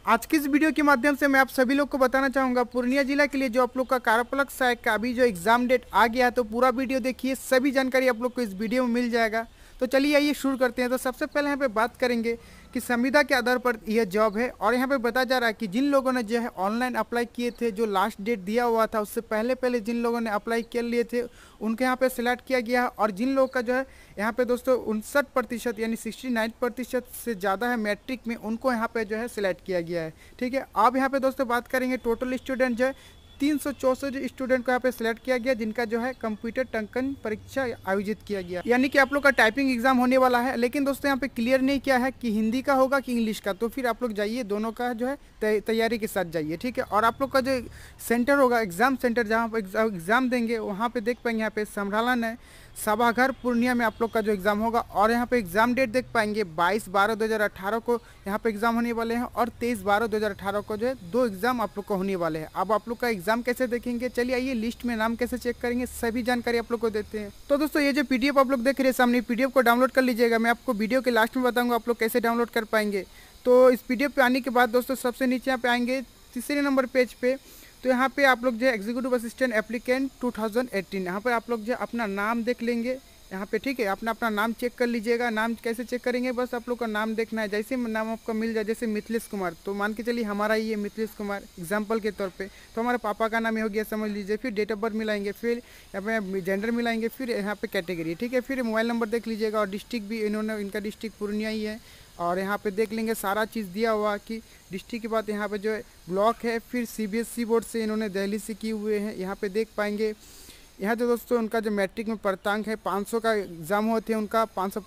आज की इस वीडियो के माध्यम से मैं आप सभी लोग को बताना चाहूँगा पूर्णिया जिला के लिए जो आप लोग का कार्यपालक सहायक का अभी जो एग्जाम डेट आ गया है, तो पूरा वीडियो देखिए, सभी जानकारी आप लोग को इस वीडियो में मिल जाएगा। तो चलिए आइए शुरू करते हैं। तो सबसे पहले यहाँ पे बात करेंगे कि संविदा के आधार पर यह जॉब है और यहाँ पे बताया जा रहा है कि जिन लोगों ने जो है ऑनलाइन अप्लाई किए थे, जो लास्ट डेट दिया हुआ था उससे पहले पहले जिन लोगों ने अप्लाई कर लिए थे उनके यहाँ पे सिलेक्ट किया गया है। और जिन लोगों का जो है यहाँ पे दोस्तों 59% यानी 69% से ज़्यादा है मैट्रिक में, उनको यहाँ पे जो है सिलेक्ट किया गया है। ठीक है, अब यहाँ पे दोस्तों बात करेंगे टोटल स्टूडेंट जो है 364 स्टूडेंट को यहाँ पे सिलेक्ट किया गया, जिनका जो है कंप्यूटर टंकन परीक्षा आयोजित किया गया, यानी कि आप लोग का टाइपिंग एग्जाम होने वाला है। लेकिन दोस्तों यहाँ पे क्लियर नहीं किया है कि हिंदी का होगा कि इंग्लिश का, तो फिर आप लोग जाइए दोनों का जो है तैयारी के साथ जाइए। ठीक है, और आप लोग का जो सेंटर होगा, एग्जाम सेंटर जहाँ पर एग्जाम देंगे, वहाँ पे देख पाएंगे यहाँ पे समरालन है, सभाघर पूर्णिया में आप लोग का जो एग्ज़ाम होगा। और यहाँ पे एग्ज़ाम डेट देख पाएंगे 22/12/2018 को यहाँ पे एग्ज़ाम होने वाले हैं और 23/12/2018 को जो है 2 एग्ज़ाम आप लोग को होने वाले हैं। अब आप लोग का एग्ज़ाम कैसे देखेंगे, चलिए आइए लिस्ट में नाम कैसे चेक करेंगे, सभी जानकारी आप लोग को देते हैं। तो दोस्तों ये जो PDF आप लोग देख रहे हैं सामने, PDF को डाउनलोड कर लीजिएगा। मैं आपको वीडियो के लास्ट में बताऊँगा आप लोग कैसे डाउनलोड कर पाएंगे। तो इस PDF पे आने के बाद दोस्तों सबसे नीचे यहाँ पे आएंगे तीसरे नंबर पेज पे, तो यहाँ पे आप लोग जो है एग्जीक्यूटिव असिस्टेंट एप्लीकेंट 2018, यहाँ पर आप लोग जो अपना नाम देख लेंगे यहाँ पे। ठीक है, अपना नाम चेक कर लीजिएगा। नाम कैसे चेक करेंगे, बस आप लोग का नाम देखना है। जैसे नाम आपका मिल जाए, जैसे मिथिलेश कुमार, तो मान के चलिए हमारा ये मिथिलेश कुमार एग्जाम्पल के तौर पे, तो हमारे पापा का नाम ही हो गया समझ लीजिए। फिर डेट ऑफ बर्थ मिलाएंगे, फिर यहाँ पे जेंडर मिलाएंगे, फिर यहाँ पे कैटेगरी। ठीक है, फिर मोबाइल नंबर देख लीजिएगा और डिस्ट्रिक्ट भी इनका डिस्ट्रिक्ट पूर्णिया ही है। और यहाँ पे देख लेंगे सारा चीज़ दिया हुआ कि डिस्ट्रिक्ट के बाद यहाँ पे जो है ब्लॉक है, फिर CBSE बोर्ड से इन्होंने दिल्ली से किए हुए हैं। यहाँ पे देख पाएंगे यहाँ जो दोस्तों उनका जो मैट्रिक में प्राप्तांक है 500 का एग्ज़ाम हुए थे, उनका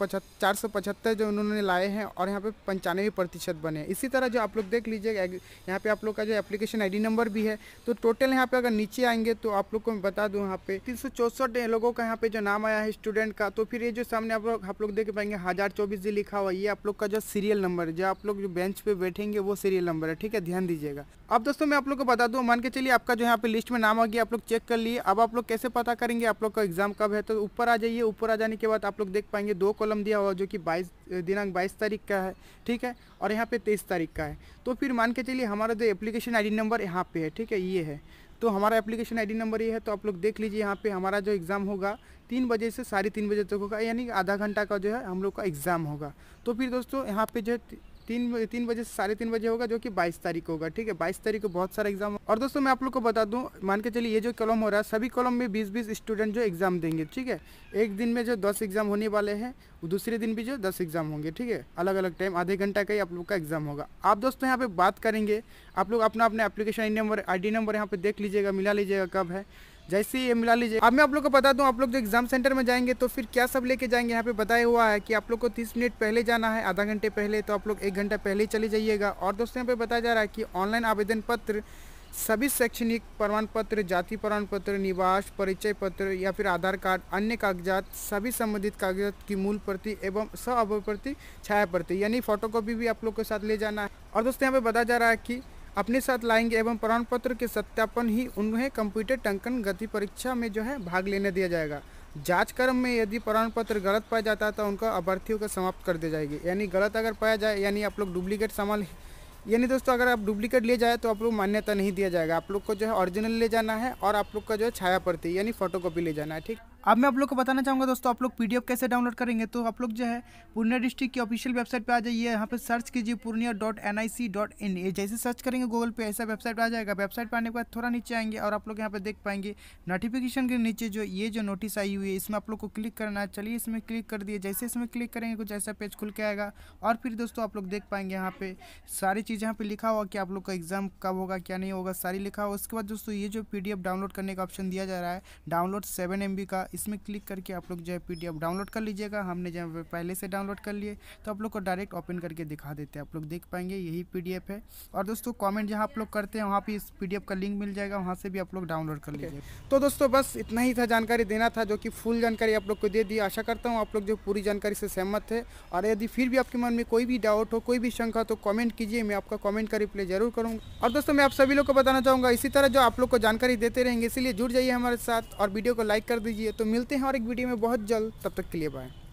475 जो उन्होंने लाए हैं और यहाँ पे 95% बने। इसी तरह जो आप लोग देख लीजिएगा यहाँ पे आप लोग का जो एप्लीकेशन ID नंबर भी है। तो टोटल यहाँ पे अगर नीचे आएंगे तो आप लोग को मैं बता दूँ, यहाँ पे 364 लोगों का यहाँ पे जो नाम आया है स्टूडेंट का। तो फिर ये जो सामने आप लोग देख पाएंगे 1024 जी लिखा हुआ, ये आप लोग का जो सीरियल नंबर है, जो आप लोग जो बेंच पे बैठेंगे वो सीरियल नंबर है। ठीक है, ध्यान दीजिएगा। अब दोस्तों मैं आप लोग को बता दूँ, मान के चलिए आपका जो यहाँ पे लिस्ट में नाम आ गया, आप लोग चेक कर लिए। अब आप लोग कैसे पता करेंगे आप लोग का एग्जाम कब है, तो ऊपर आ जाइए। ऊपर आ जाने के बाद आप लोग देख पाएंगे 2 कॉलम दिया हुआ, जो कि दिनांक 22 तारीख का है। ठीक है, और यहाँ पे 23 तारीख का है। तो फिर मान के चलिए हमारा जो एप्लीकेशन ID नंबर यहाँ पे है, ठीक है, ये है, तो हमारा एप्लीकेशन ID नंबर ये है। तो आप लोग देख लीजिए यहाँ पे हमारा जो एग्ज़ाम होगा 3 बजे से 3:30 बजे तक होगा, यानी आधा घंटा का जो है हम लोग का एग्ज़ाम होगा। तो फिर दोस्तों यहाँ पे जो है 3 बजे से 3:30 बजे होगा, जो कि 22 तारीख होगा। ठीक है, 22 तारीख को बहुत सारा एग्जाम। और दोस्तों मैं आप लोग को बता दूं, मान के चलिए ये जो कॉलम हो रहा है, सभी कॉलम में 20-20 स्टूडेंट जो एग्जाम देंगे। ठीक है, एक दिन में जो 10 एग्जाम होने वाले हैं, दूसरे दिन भी जो 10 एग्जाम होंगे। ठीक है, अलग अलग टाइम, आधे घंटा का ही आप लोग का एग्जाम होगा। आप दोस्तों यहाँ पे बात करेंगे, आप लोग अपना एप्लीकेशन ID नंबर यहाँ पे देख लीजिएगा, मिला लीजिएगा कब है। जैसे ही ये मिला लीजिए। अब मैं आप लोग को बता दूं, आप लोग जो एग्जाम सेंटर में जाएंगे तो फिर क्या सब लेके जाएंगे, यहाँ पे बताया हुआ है कि आप लोग को 30 मिनट पहले जाना है, आधा घंटे पहले, तो आप लोग 1 घंटा पहले ही चले जाइएगा। और दोस्तों यहाँ पे बताया जा रहा है कि ऑनलाइन आवेदन पत्र, सभी शैक्षणिक प्रमाण पत्र, जाति प्रमाण पत्र, निवास परिचय पत्र या फिर आधार कार्ड, अन्य कागजात, सभी संबंधित कागजात की मूल प्रति एवं प्रति छाया प्रति, यानी फोटोकॉपी भी आप लोग के साथ ले जाना है। और दोस्तों यहाँ पे बताया जा रहा है कि अपने साथ लाएंगे एवं प्रमाण पत्र के सत्यापन ही उन्हें कंप्यूटर टंकन गति परीक्षा में जो है भाग लेने दिया जाएगा। जांच क्रम में यदि प्रमाण पत्र गलत पाया जाता है तो उनका अभ्यर्थियों को समाप्त कर दी जाएगी। यानी गलत अगर पाया जाए, यानी आप लोग डुप्लीकेट सामान, यानी दोस्तों अगर आप डुप्लीकेट ले जाए तो आप लोग मान्यता नहीं दिया जाएगा। आप लोग को जो है ओरिजिनल ले जाना है और आप लोग का जो है छाया प्रति यानी फोटोकॉपी ले जाना है। ठीक, अब मैं आप लोग को बताना चाहूँगा दोस्तों, आप लोग PDF कैसे डाउनलोड करेंगे। तो आप लोग जो है पूर्णिया डिस्ट्रिक्ट की ऑफिशियल वेबसाइट पे आ जाइए, यहाँ पे सर्च कीजिए purnia.nic.in। ये जैसे सर्च करेंगे गूगल पे, ऐसा वेबसाइट आ जाएगा। वेबसाइट पे आने के बाद थोड़ा नीचे आएंगे और आप लोग यहाँ पे देख पाएंगे नोटिफिकेशन के नीचे जो ये जो नोटिस आई हुई है, इसमें आप लोग को क्लिक करना है। चलिए इसमें क्लिक कर दिए। जैसे इसमें क्लिक करेंगे कुछ ऐसा पेज खुल के आएगा और फिर दोस्तों आप लोग देख पाएंगे यहाँ पे सारी चीज़ यहाँ पे लिखा हुआ कि आप लोग का एग्जाम कब होगा, क्या नहीं होगा, सारी लिखा हुआ। उसके बाद दोस्तों ये जो PDF डाउनलोड करने का ऑप्शन दिया जा रहा है, डाउनलोड 7 MB का, इसमें क्लिक करके आप लोग जो है PDF डाउनलोड कर लीजिएगा। हमने जो पहले से डाउनलोड कर लिए, तो आप लोग को डायरेक्ट ओपन करके दिखा देते हैं। आप लोग देख पाएंगे यही PDF है। और दोस्तों कमेंट जहां आप लोग करते हैं वहां पे इस PDF का लिंक मिल जाएगा, वहां से भी आप लोग डाउनलोड कर लीजिए। तो दोस्तों बस इतना ही था, जानकारी देना था, जो कि फुल जानकारी आप लोग को दे दी। आशा करता हूँ आप लोग जो पूरी जानकारी से सहमत है। और यदि फिर भी आपके मन में कोई भी डाउट हो, कोई भी शंका, तो कमेंट कीजिए, मैं आपका कमेंट का रिप्लाई जरूर करूँगा। और दोस्तों मैं आप सभी लोग को बताना चाहूँगा, इसी तरह जो आप लोग को जानकारी देते रहेंगे, इसीलिए जुड़ जाइए हमारे साथ और वीडियो को लाइक कर दीजिए। तो मिलते हैं और एक वीडियो में बहुत जल्द, तब तक के लिए बाय।